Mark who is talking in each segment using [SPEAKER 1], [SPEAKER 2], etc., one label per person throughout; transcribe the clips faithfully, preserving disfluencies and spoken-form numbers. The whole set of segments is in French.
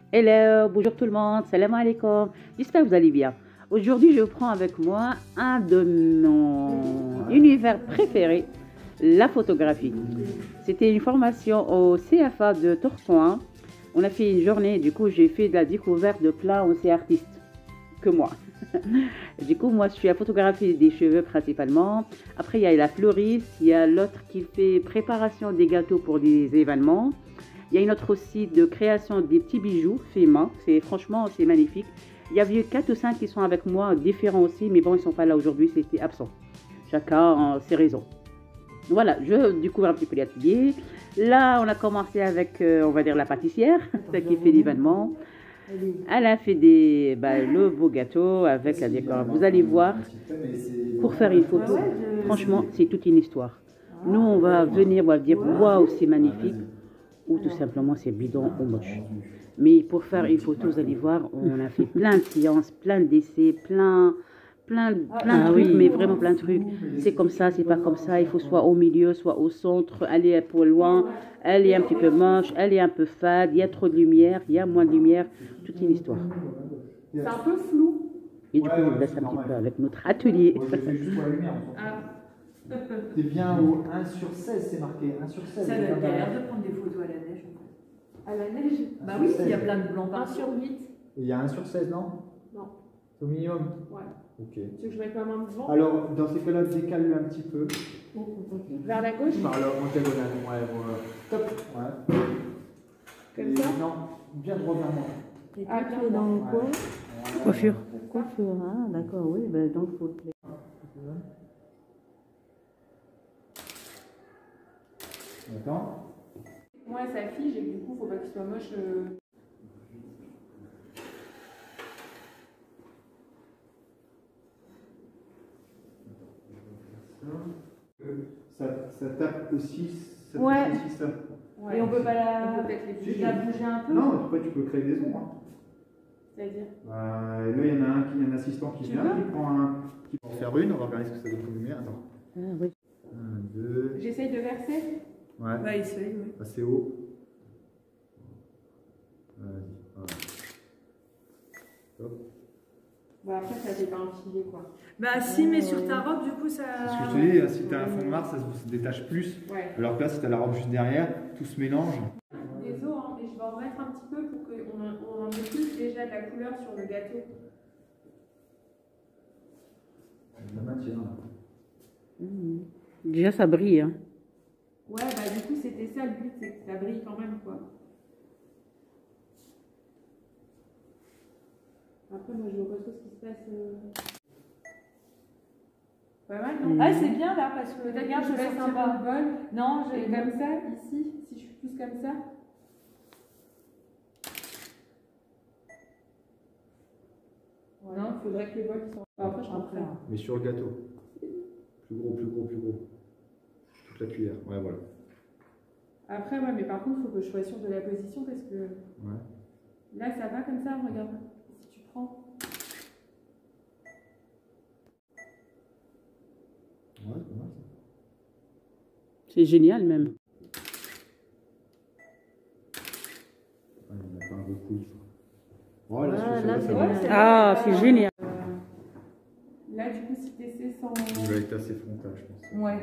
[SPEAKER 1] Hello, bonjour tout le monde, salam alaikum. J'espère que vous allez bien. Aujourd'hui, je prends avec moi un de mon univers préféré, la photographie. C'était une formation au C F A de Tourcoing. On a fait une journée, du coup, j'ai fait de la découverte de plein aussi artistes que moi. Du coup, moi, je suis à photographier des cheveux principalement. Après, il y a la fleuriste, il y a l'autre qui fait préparation des gâteaux pour des événements. Il y a une autre aussi de création des petits bijoux faits main. C'est franchement, c'est magnifique. Il y avait quatre ou cinq qui sont avec moi, différents aussi, mais bon, ils ne sont pas là aujourd'hui, c'était absent. Chacun a ses raisons. Voilà, je découvre un petit peu l'atelier. Là, on a commencé avec, euh, on va dire, la pâtissière, celle qui fait l'événement. Elle a fait des, bah, le beau gâteau avec la décor. Vous allez voir, pour faire une photo, franchement, c'est toute une histoire. Nous, on va venir, on va dire, waouh, c'est magnifique. Ou tout simplement c'est bidon ou moche. Mais pour faire une photo, vous allez voir, on a fait plein de séances, plein d'essais, plein, plein, plein de
[SPEAKER 2] ah,
[SPEAKER 1] trucs,
[SPEAKER 2] oui.
[SPEAKER 1] mais vraiment plein de trucs. C'est comme ça, c'est pas comme ça, il faut soit au milieu, soit au centre, elle est un peu loin, elle est un petit peu moche, elle est un peu fade, il y a trop de lumière, il y a moins de lumière, toute une histoire.
[SPEAKER 3] C'est un peu flou.
[SPEAKER 1] Et du coup, on laisse un petit peu avec notre atelier.
[SPEAKER 2] C'est bien au un sur seize, c'est marqué un sur seize.
[SPEAKER 3] Ça a l'air de prendre des photos à la neige. À la neige Bah oui, il y a plein de blancs partout. un sur huit.
[SPEAKER 2] Et il y a un sur seize, non?
[SPEAKER 3] Non.
[SPEAKER 2] C'est au minimum?
[SPEAKER 3] Ouais.
[SPEAKER 2] Ok.
[SPEAKER 3] Tu veux que je mette ma main devant?
[SPEAKER 2] Alors, dans ces cas-là, décale-le un petit peu.
[SPEAKER 3] Vers la gauche?
[SPEAKER 2] Par là, en diagonale, ouais, voilà. Top. Ouais.
[SPEAKER 3] Comme
[SPEAKER 2] Et
[SPEAKER 3] ça?
[SPEAKER 2] Non, bien droit vers moi.
[SPEAKER 3] Ah, tu es dans le coin?
[SPEAKER 2] Ouais.
[SPEAKER 1] Coiffure.
[SPEAKER 4] Coiffure, hein, d'accord, oui, ben donc il faut...
[SPEAKER 2] Attends.
[SPEAKER 3] Moi, sa fille, et du coup, faut pas qu'il soit moche. Euh...
[SPEAKER 2] Ça, ça tape aussi, ça
[SPEAKER 3] Ouais.
[SPEAKER 2] touche aussi ça.
[SPEAKER 3] Ouais. Et on peut pas la, on peut peut-être les... la bouger un peu?
[SPEAKER 2] Non, après tu peux créer des ombres. Hein.
[SPEAKER 3] C'est-à-dire
[SPEAKER 2] bah, là, il y en a un, qui, un assistant qui
[SPEAKER 3] tu
[SPEAKER 2] vient,
[SPEAKER 3] veux?
[SPEAKER 2] qui prend un. Qui va en faire une, on va regarder ce que ça donne comme lumière. Attends.
[SPEAKER 4] Ah, oui.
[SPEAKER 2] Un, deux.
[SPEAKER 3] J'essaye de verser?
[SPEAKER 2] Ouais.
[SPEAKER 3] Ouais, essaye, oui.
[SPEAKER 2] Assez haut. Vas-y. Voilà. Hop.
[SPEAKER 3] Bon, après, ça fait pas un filet, quoi.
[SPEAKER 5] Bah si, mais sur ta robe, du coup, ça...
[SPEAKER 2] C'est ce que je te dis, hein, si tu as un fond noir, ça se détache plus.
[SPEAKER 3] Ouais.
[SPEAKER 2] Alors que là, si tu as la robe juste derrière, tout se mélange.
[SPEAKER 3] Désolé, hein, mais je vais en remettre un petit peu pour qu'on on en ait plus déjà de la couleur sur le gâteau.
[SPEAKER 2] La matière.
[SPEAKER 1] Mmh. Déjà, ça brille. Hein.
[SPEAKER 3] Ouais, bah du coup, c'était ça le but, c'est que ça brille quand même, quoi. Après, moi, je vois pas trop ce qui se passe. Euh... Pas mal, non?
[SPEAKER 5] Mmh. Ah, c'est bien là, parce que
[SPEAKER 3] peut-être
[SPEAKER 5] regarde,
[SPEAKER 3] que je
[SPEAKER 5] je
[SPEAKER 3] baisse
[SPEAKER 5] sens
[SPEAKER 3] un
[SPEAKER 5] pas.
[SPEAKER 3] peu le bol.
[SPEAKER 5] Non,
[SPEAKER 3] Et
[SPEAKER 5] j'ai
[SPEAKER 3] comme ça, ici, si je suis plus comme ça. Ouais. Non, il faudrait que les bols soient. Après, je comprends. Hein.
[SPEAKER 2] Mais sur le gâteau. Plus gros, plus gros, plus gros. Toute la cuillère. Ouais, voilà.
[SPEAKER 3] Après, ouais, mais par contre, il faut que je sois sûre de la position parce que.
[SPEAKER 2] Ouais.
[SPEAKER 3] Là, ça va comme ça, regarde. Si tu prends.
[SPEAKER 2] Ouais, c'est pas mal ça.
[SPEAKER 1] C'est génial même.
[SPEAKER 2] Ah, il n'y en a pas un beaucoup. Voilà,
[SPEAKER 4] Ah, là, c'est
[SPEAKER 3] Ouais,
[SPEAKER 4] bien.
[SPEAKER 3] c'est
[SPEAKER 1] Ah,
[SPEAKER 3] vrai,
[SPEAKER 1] c'est
[SPEAKER 3] euh,
[SPEAKER 1] génial.
[SPEAKER 3] Là, du coup, si tu essaies sans.
[SPEAKER 2] Il va être assez frontal, je pense.
[SPEAKER 3] Ouais.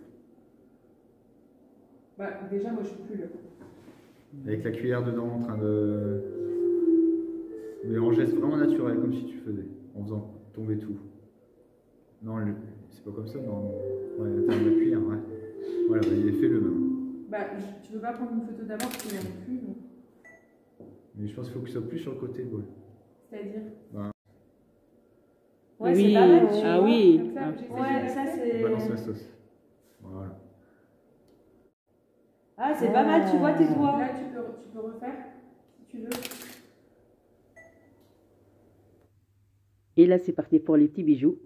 [SPEAKER 3] Bah, déjà, moi, je suis plus là.
[SPEAKER 2] Avec la cuillère dedans, en train de. Mais en geste vraiment naturel, comme si tu faisais, en faisant tomber tout. Non, le... c'est pas comme ça, non. Ouais, à l'intérieur de la cuillère, ouais. Voilà, bah, il est fait le même.
[SPEAKER 3] Bah, je- tu veux pas prendre une photo d'abord parce qu'il n'y en a plus, donc.
[SPEAKER 2] Mais je pense qu'il faut que ce soit plus sur le côté, bol.
[SPEAKER 3] C'est-à-dire.
[SPEAKER 2] Bah,
[SPEAKER 5] Ouais,
[SPEAKER 1] Oui.
[SPEAKER 5] c'est pas mal, tu
[SPEAKER 1] Ah
[SPEAKER 5] vois.
[SPEAKER 1] oui.
[SPEAKER 3] Comme ça,
[SPEAKER 1] Ah.
[SPEAKER 3] j'essaie de
[SPEAKER 5] Ouais, ça
[SPEAKER 3] verser.
[SPEAKER 5] c'est...
[SPEAKER 2] balance la sauce. Voilà.
[SPEAKER 5] Ah, c'est pas mal, tu vois tes doigts.
[SPEAKER 3] Là, tu peux, tu peux refaire, si tu veux.
[SPEAKER 1] Et là, c'est parti pour les petits bijoux.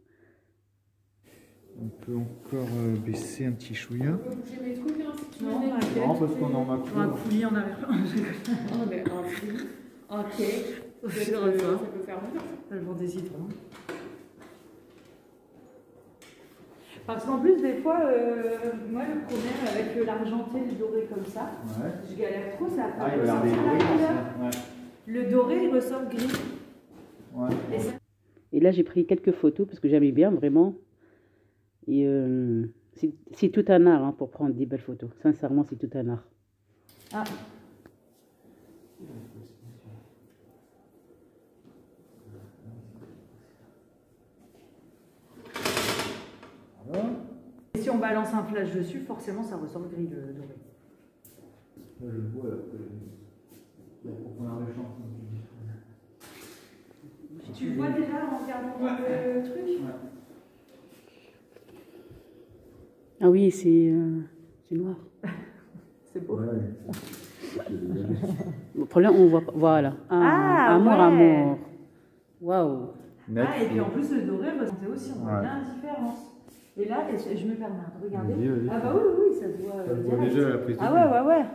[SPEAKER 2] On peut encore euh, baisser un petit chouïa.
[SPEAKER 3] Je peux bouger mes trucs, hein, si tu veux.
[SPEAKER 5] Non,
[SPEAKER 3] mais-
[SPEAKER 5] t'inquiète.
[SPEAKER 2] Non, parce qu'on en a
[SPEAKER 5] On va un coulis en arrière.
[SPEAKER 3] Oh, mais un fil. Ok.
[SPEAKER 5] Au
[SPEAKER 3] Ça
[SPEAKER 5] fur et à
[SPEAKER 3] peut,
[SPEAKER 5] mesure.
[SPEAKER 3] ça peut faire longtemps.
[SPEAKER 5] Elles vont des citrons. Parce qu'en plus, des fois, euh, moi, le problème avec l'argenté, le doré comme ça,
[SPEAKER 2] Ouais.
[SPEAKER 5] je galère trop, ça
[SPEAKER 2] Ah,
[SPEAKER 5] apparaît
[SPEAKER 2] il va
[SPEAKER 5] aussi
[SPEAKER 2] garder
[SPEAKER 5] sur
[SPEAKER 2] oui,
[SPEAKER 5] la couleur.
[SPEAKER 2] ouais.
[SPEAKER 5] Le doré, il ressort gris.
[SPEAKER 2] Ouais.
[SPEAKER 5] Et ça...
[SPEAKER 1] Et là, j'ai pris quelques photos parce que j'aimais bien vraiment. Et euh, c'est tout un art hein, pour prendre des belles photos. Sincèrement, c'est tout un art.
[SPEAKER 5] Ah. Et si on balance un flash dessus, forcément, ça ressort gris le doré.
[SPEAKER 2] Là, je le vois, là. Pour qu'on a réchauffé.
[SPEAKER 5] Tu vois déjà en regardant le truc?
[SPEAKER 2] Ouais.
[SPEAKER 1] Ah oui, c'est euh, noir.
[SPEAKER 5] C'est beau.
[SPEAKER 2] Ouais.
[SPEAKER 1] Le problème, on voit pas. Voilà. Ah,
[SPEAKER 5] Ah,
[SPEAKER 1] amour,
[SPEAKER 5] ouais.
[SPEAKER 1] amour. Waouh.
[SPEAKER 5] Ah, et puis en plus, le doré ressentait aussi, on voit
[SPEAKER 2] Ouais.
[SPEAKER 5] bien la différence. Et là, et je me permets de regarder.
[SPEAKER 2] Vas-y, vas-y.
[SPEAKER 5] Ah bah oui, oui, oui, ça se voit.
[SPEAKER 2] Ça
[SPEAKER 5] euh,
[SPEAKER 2] se voit
[SPEAKER 5] direct.
[SPEAKER 2] déjà à la prise de
[SPEAKER 5] Ah
[SPEAKER 2] vue.
[SPEAKER 5] ouais, ouais, ouais.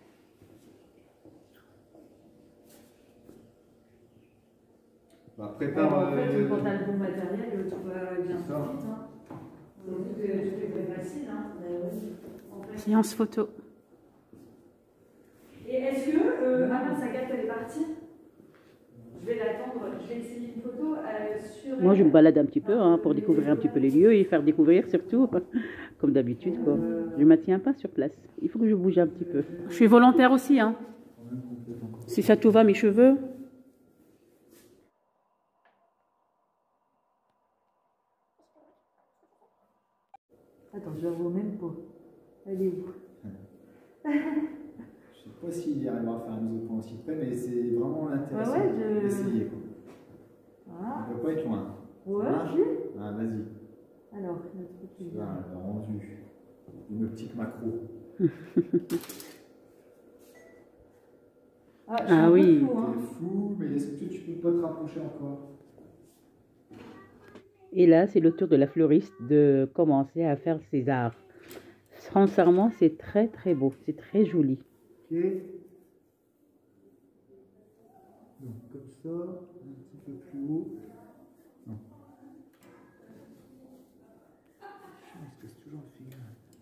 [SPEAKER 2] Bah,
[SPEAKER 5] Ouais,
[SPEAKER 2] prépare.
[SPEAKER 5] en fait,
[SPEAKER 2] euh,
[SPEAKER 5] quand t'as le bon matériel, tu vas bien
[SPEAKER 2] C'est ça.
[SPEAKER 5] tout de suite. Hein. Donc, tout est tout est très facile. Hein. En fait.
[SPEAKER 1] Séance photo.
[SPEAKER 5] Et est-ce que. Euh, ah mince, Agathe, elle est partie. Je vais l'attendre, je vais essayer une photo euh, sur.
[SPEAKER 1] Moi, je me balade un petit peu hein, pour découvrir un petit peu les lieux et faire découvrir surtout, comme d'habitude. quoi. Je ne maintiens pas sur place. Il faut que je bouge un petit peu. Je suis volontaire aussi. Hein. Si ça tout va, mes cheveux.
[SPEAKER 5] Attends, je la vois même pas. Elle est où?
[SPEAKER 2] Je sais pas s'il arrivera à faire un mise au point aussi près, mais c'est vraiment intéressant
[SPEAKER 5] Ouais, ouais, je-
[SPEAKER 2] d'essayer. quoi.
[SPEAKER 5] Voilà.
[SPEAKER 2] On peut pas être loin.
[SPEAKER 5] Ouais,
[SPEAKER 2] Ça marche
[SPEAKER 5] si.
[SPEAKER 2] Ah, vas-y.
[SPEAKER 5] Alors, notre truc est
[SPEAKER 2] Tu vois,
[SPEAKER 5] là.
[SPEAKER 2] le rendu. Une optique macro.
[SPEAKER 5] Ah, je suis
[SPEAKER 1] Ah
[SPEAKER 5] un peu
[SPEAKER 1] oui.
[SPEAKER 5] flou, hein.
[SPEAKER 2] C'est fou, mais est-ce que tu peux pas te rapprocher encore?
[SPEAKER 1] Et là, c'est le tour de la fleuriste de commencer à faire ses arts. Sincèrement, c'est très très beau. C'est très joli.
[SPEAKER 2] Ok. Donc, comme ça, un petit peu plus haut. Non. Je pense que c'est toujours le figure.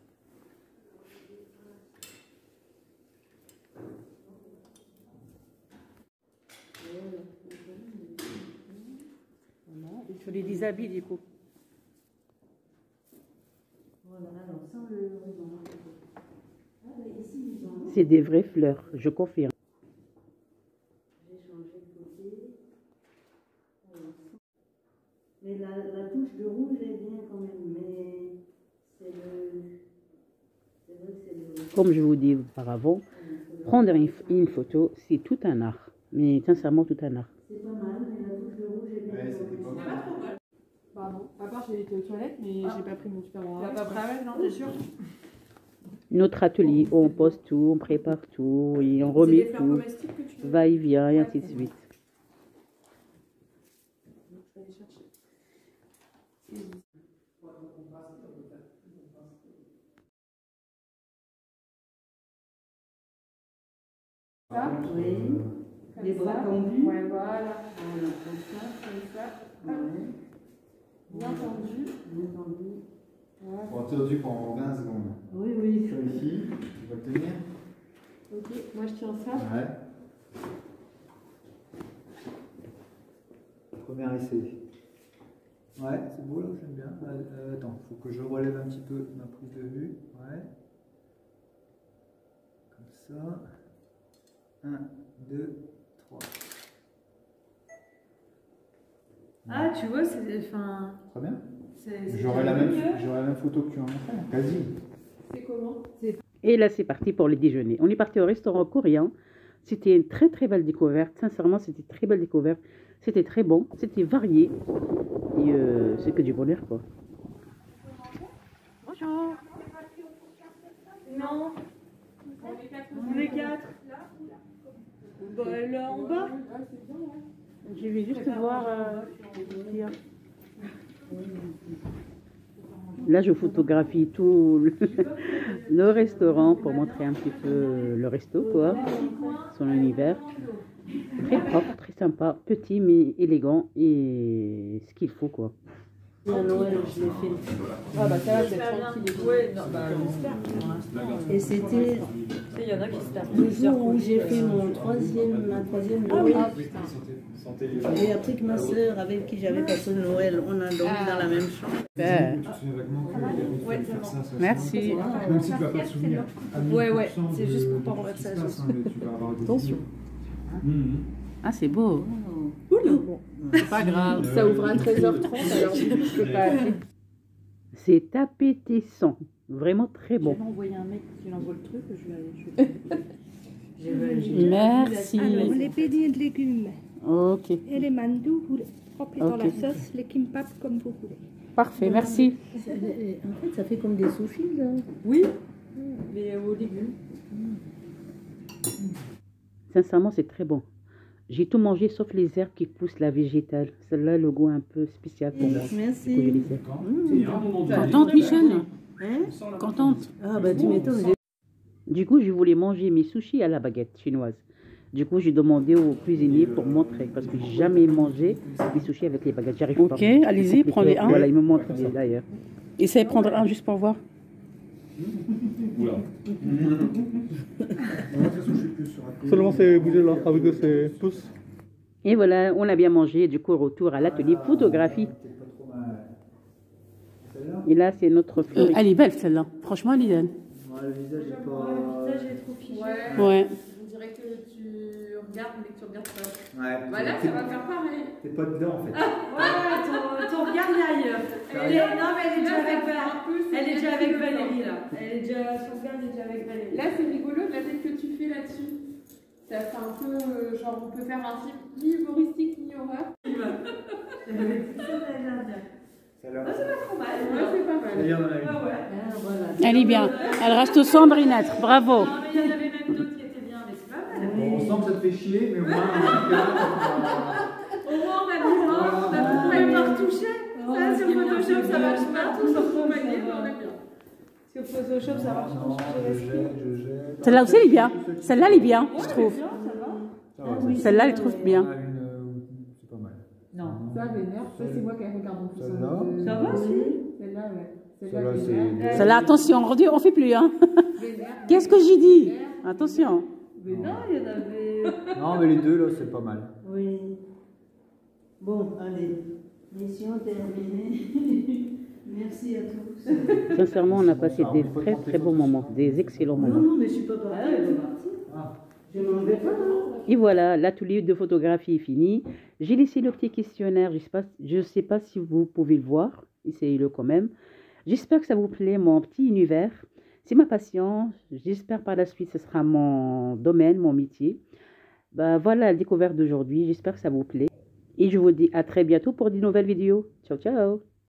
[SPEAKER 1] Je les déshabille du coup.
[SPEAKER 4] Voilà, alors sans le ruban. Ah, mais ici, ils ont.
[SPEAKER 1] C'est des vraies fleurs, je confirme.
[SPEAKER 4] J'ai changé de côté. Alors, mais la, la touche de rouge est bien quand même, mais c'est le. C'est vrai que c'est le.
[SPEAKER 1] Comme je vous dis auparavant, prendre une, une photo, c'est tout un art. Mais sincèrement, tout un art.
[SPEAKER 4] C'est pas mal, mais la touche de rouge est bien.
[SPEAKER 2] Ouais,
[SPEAKER 4] quand
[SPEAKER 2] c'était
[SPEAKER 4] même.
[SPEAKER 2] pas mal.
[SPEAKER 3] Pardon. À part, j'ai été aux toilettes, mais j'ai pas pris mon super
[SPEAKER 5] Tu
[SPEAKER 3] bras.
[SPEAKER 5] l'as pas pris avec, non, t'es sûr?
[SPEAKER 1] Notre atelier, où on pose tout, on prépare tout, et on
[SPEAKER 3] C'est des
[SPEAKER 1] remet
[SPEAKER 3] fleurs
[SPEAKER 1] tout,
[SPEAKER 3] comestibles que tu veux?
[SPEAKER 1] va et vient, et ainsi de suite.
[SPEAKER 3] Je vais aller chercher. Ça,
[SPEAKER 4] Oui.
[SPEAKER 3] comme
[SPEAKER 4] Les bras
[SPEAKER 3] ça.
[SPEAKER 4] tendus.
[SPEAKER 3] Ouais, voilà.
[SPEAKER 4] Voilà, comme ça.
[SPEAKER 3] Comme ça.
[SPEAKER 4] Ouais.
[SPEAKER 3] Bien tendu.
[SPEAKER 4] Bien tendu.
[SPEAKER 3] Voilà.
[SPEAKER 2] Bon, tendu pendant vingt secondes.
[SPEAKER 4] Oui, oui.
[SPEAKER 2] Ça ici, tu vas le tenir.
[SPEAKER 3] Ok, moi je tiens ça.
[SPEAKER 2] Ouais. Premier essai. Ouais, c'est beau là, j'aime bien. Euh, euh, attends, faut que je relève un petit peu ma prise de vue. Ouais. Comme ça. un, deux, trois.
[SPEAKER 5] Ah, tu vois, c'est. Enfin.
[SPEAKER 2] Très bien.
[SPEAKER 5] c'est- c'est
[SPEAKER 2] J'aurai la, même-
[SPEAKER 5] mieux.
[SPEAKER 2] j'aurai la même photo que tu en as fait. Quasi.
[SPEAKER 3] C'est comment?
[SPEAKER 1] Et là, c'est parti pour le déjeuner. On est parti au restaurant coréen. C'était une très très belle découverte. Sincèrement, c'était une très belle découverte. C'était très bon, c'était varié. Et euh, c'est que du bonheur, quoi. Bonjour.
[SPEAKER 5] Non,
[SPEAKER 3] On est quatre.
[SPEAKER 5] on est quatre. Bah, là en bas.
[SPEAKER 1] Je vais juste voir. euh, Là, je photographie tout le, le restaurant pour montrer un petit peu le resto, quoi, son univers. Très propre, très sympa, petit mais élégant et ce qu'il faut, quoi.
[SPEAKER 4] À Noël, je l'ai fait.
[SPEAKER 3] Ah bah ça va, vous êtes tranquille.
[SPEAKER 5] Ouais, non, bah j'espère.
[SPEAKER 4] Et c'était.
[SPEAKER 5] Il y y en a qui se tapent
[SPEAKER 4] Le
[SPEAKER 5] plusieurs
[SPEAKER 4] jour où
[SPEAKER 5] colis,
[SPEAKER 4] j'ai
[SPEAKER 5] euh,
[SPEAKER 4] fait mon troisième, ma troisième
[SPEAKER 5] Ah
[SPEAKER 4] Noël,
[SPEAKER 5] oui, putain.
[SPEAKER 4] j'ai appris que ma soeur avec qui j'avais passé Noël, on a dormi
[SPEAKER 5] Ah.
[SPEAKER 4] dans la même chambre.
[SPEAKER 1] Super.
[SPEAKER 6] Tu te souviens vaguement qu'il avait
[SPEAKER 5] Ouais,
[SPEAKER 6] fait
[SPEAKER 5] c'est
[SPEAKER 6] faire
[SPEAKER 5] bon.
[SPEAKER 6] ça, ça,
[SPEAKER 1] Merci.
[SPEAKER 6] ça. Même si tu vas pas te souvenir. à
[SPEAKER 5] Ouais, ouais,
[SPEAKER 6] mille pour cent
[SPEAKER 5] c'est
[SPEAKER 6] de-
[SPEAKER 5] juste pour pas
[SPEAKER 6] de
[SPEAKER 5] remettre
[SPEAKER 6] ce qui
[SPEAKER 5] ça
[SPEAKER 6] se passe,
[SPEAKER 5] juste.
[SPEAKER 6] hein, mais tu vas avoir des
[SPEAKER 5] Attention.
[SPEAKER 6] Mhm.
[SPEAKER 1] Ah, c'est beau.
[SPEAKER 5] C'est pas grave. Ça ouvre à treize heures trente, alors du coup, je peux pas appeler.
[SPEAKER 1] C'est appétissant. Vraiment très
[SPEAKER 5] Je
[SPEAKER 1] bon.
[SPEAKER 5] vais envoyer un mec qui envoie le truc, je vais aller. Je vais... J'ai- j'ai-
[SPEAKER 1] Merci.
[SPEAKER 7] Alors, les peignets de légumes
[SPEAKER 1] Ok.
[SPEAKER 7] et les mandous, vous les trempez dans
[SPEAKER 1] Ok.
[SPEAKER 7] la sauce, les kimbap comme vous voulez.
[SPEAKER 1] Parfait, merci.
[SPEAKER 4] Ça- euh, En fait, ça fait comme des sushis, là.
[SPEAKER 5] Oui, mais aux légumes.
[SPEAKER 1] Sincèrement, c'est très bon. J'ai tout mangé sauf les herbes qui poussent la végétale. Celle-là, le goût un peu spécial pour moi. Du coup, je
[SPEAKER 4] Merci.
[SPEAKER 1] les ai.
[SPEAKER 6] D'accord. Et à un moment donné,
[SPEAKER 1] Contente, Michel?
[SPEAKER 4] Hein?
[SPEAKER 1] Contente?
[SPEAKER 4] Ah, bah tu m'étonnes. j'ai-
[SPEAKER 1] Du coup, je voulais manger mes sushis à la baguette chinoise. Du coup, j'ai demandé au cuisinier pour montrer, parce que j'ai jamais mangé des sushis avec les baguettes. J'arrive pas.
[SPEAKER 8] Ok, allez-y, prenez un.
[SPEAKER 1] Voilà, il me montre d'ailleurs.
[SPEAKER 8] Essayez de prendre un juste pour voir.
[SPEAKER 6] Oula.
[SPEAKER 9] Seulement c'est bougé là, avec ses pouces.
[SPEAKER 1] Et voilà, on a bien mangé. Du coup, retour à l'atelier photographie. Et là, c'est notre
[SPEAKER 8] Euh,
[SPEAKER 1] fleur.
[SPEAKER 8] elle est belle celle-là. Franchement, elle est belle.
[SPEAKER 2] Ouais, le visage est
[SPEAKER 5] Le
[SPEAKER 2] pas.
[SPEAKER 5] visage est trop figé.
[SPEAKER 3] Ouais.
[SPEAKER 8] Ouais.
[SPEAKER 3] On dirait que tu regardes, mais que tu regardes pas.
[SPEAKER 2] Ouais,
[SPEAKER 3] Voilà,
[SPEAKER 2] t'es-
[SPEAKER 3] ça va faire pareil.
[SPEAKER 2] T'es pas dedans en fait.
[SPEAKER 5] Ouais, ton, ton regard il est ailleurs. Elle est, non, mais elle est déjà
[SPEAKER 3] Là, ça
[SPEAKER 5] avec
[SPEAKER 3] fait un
[SPEAKER 5] Valérie.
[SPEAKER 3] peu, c'est
[SPEAKER 5] Elle est déjà
[SPEAKER 3] bien
[SPEAKER 5] avec
[SPEAKER 3] rigolo.
[SPEAKER 5] Valérie là. Elle est déjà, son regard il est déjà avec Valérie.
[SPEAKER 3] Là, c'est rigolo, la tête que tu fais là-dessus. Ça fait un peu, euh, genre, on peut faire un film ni humoristique ni horreur.
[SPEAKER 2] Ça a l'air-
[SPEAKER 3] Ouais, c'est pas
[SPEAKER 2] ça a
[SPEAKER 3] mal.
[SPEAKER 2] l'air dans la
[SPEAKER 5] Ah
[SPEAKER 2] vie.
[SPEAKER 5] ouais.
[SPEAKER 4] Ah, voilà.
[SPEAKER 8] Elle est bien. Elle reste cendrinette. Bravo.
[SPEAKER 5] Non, mais il y en avait même d'autres qui étaient bien, mais c'est pas mal.
[SPEAKER 2] Bon, on sent que ça te fait chier, mais au moins, en tout cas,
[SPEAKER 3] Au moins, on a mis un, on a
[SPEAKER 5] On
[SPEAKER 3] trouvé
[SPEAKER 5] va
[SPEAKER 3] pas
[SPEAKER 5] pas retoucher. Ça, sur Photoshop, ça marche pas.
[SPEAKER 3] tout sur ton panier, mais on aime bien.
[SPEAKER 5] Sur Photoshop, ça marche
[SPEAKER 2] non,
[SPEAKER 5] pas.
[SPEAKER 2] je jette, je jette.
[SPEAKER 8] Celle-là aussi, elle est bien. Celle-là, elle est bien, je trouve.
[SPEAKER 2] Ça va, ça-
[SPEAKER 8] Celle-là, elle trouve
[SPEAKER 2] on
[SPEAKER 8] bien.
[SPEAKER 2] a une, euh, c'est pas mal.
[SPEAKER 3] Non, ça vénère. Ça, c'est moi qui regarde en plus.
[SPEAKER 2] Celle-là.
[SPEAKER 3] Ça va, si Celle-là, ouais.
[SPEAKER 2] Celle-là,
[SPEAKER 3] vénère.
[SPEAKER 2] c'est-
[SPEAKER 8] Celle-là, attention, on redit- on fait plus. Hein.
[SPEAKER 3] Vénère.
[SPEAKER 8] Qu'est-ce que j'ai dit? Attention.
[SPEAKER 5] Mais non, il y en avait.
[SPEAKER 2] Non, mais les deux là, c'est pas mal.
[SPEAKER 4] Oui. Bon, allez. Mission terminée. Merci à tous.
[SPEAKER 1] Sincèrement, on a passé des très très bons moments, des excellents
[SPEAKER 4] Non,
[SPEAKER 1] moments.
[SPEAKER 4] non, mais je suis pas partie.
[SPEAKER 2] Ah.
[SPEAKER 4] Je m'en vais pas, hein.
[SPEAKER 1] Et voilà, l'atelier de photographie est fini. J'ai laissé le petit questionnaire. Je ne sais pas, je sais pas si vous pouvez le voir. Essayez-le quand même. J'espère que ça vous plaît, mon petit univers. C'est ma passion. J'espère par la suite, ce sera mon domaine, mon métier. Bah, voilà la découverte d'aujourd'hui. J'espère que ça vous plaît. Et je vous dis à très bientôt pour de nouvelles vidéos. Ciao, ciao.